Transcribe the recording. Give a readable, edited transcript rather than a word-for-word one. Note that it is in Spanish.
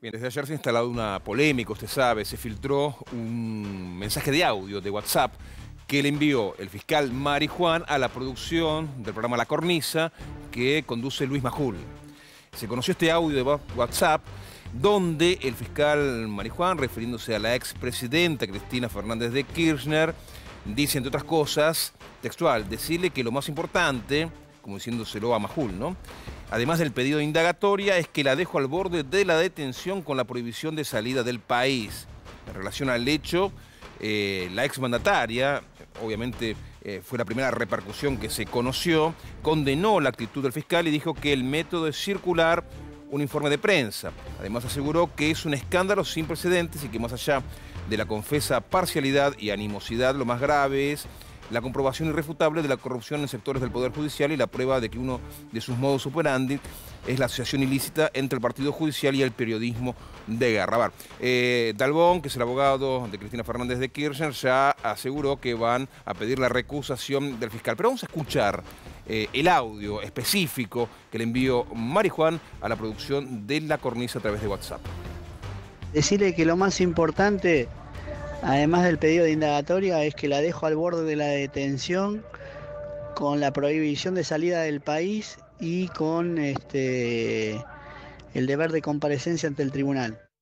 Bien, desde ayer se ha instalado una polémica, usted sabe, se filtró un mensaje de audio de WhatsApp que le envió el fiscal Mari Juan a la producción del programa La Cornisa que conduce Luis Majul. Se conoció este audio de WhatsApp donde el fiscal Mari Juan, refiriéndose a la expresidenta Cristina Fernández de Kirchner, dice, entre otras cosas, textual, decirle que lo más importante, como diciéndoselo a Majul, ¿no?, además del pedido de indagatoria, es que la dejo al borde de la detención con la prohibición de salida del país. En relación al hecho, la exmandataria, obviamente fue la primera repercusión que se conoció, condenó la actitud del fiscal y dijo que el método es circular un informe de prensa. Además aseguró que es un escándalo sin precedentes y que más allá de la confesa parcialidad y animosidad, lo más grave es la comprobación irrefutable de la corrupción en sectores del Poder Judicial y la prueba de que uno de sus modus operandi es la asociación ilícita entre el Partido Judicial y el periodismo de guerra. Dalbón, que es el abogado de Cristina Fernández de Kirchner, ya aseguró que van a pedir la recusación del fiscal. Pero vamos a escuchar el audio específico que le envió Mari Juan a la producción de La Cornisa a través de WhatsApp. Decirle que lo más importante, además del pedido de indagatoria, es que la dejo al borde de la detención con la prohibición de salida del país y con el deber de comparecencia ante el tribunal.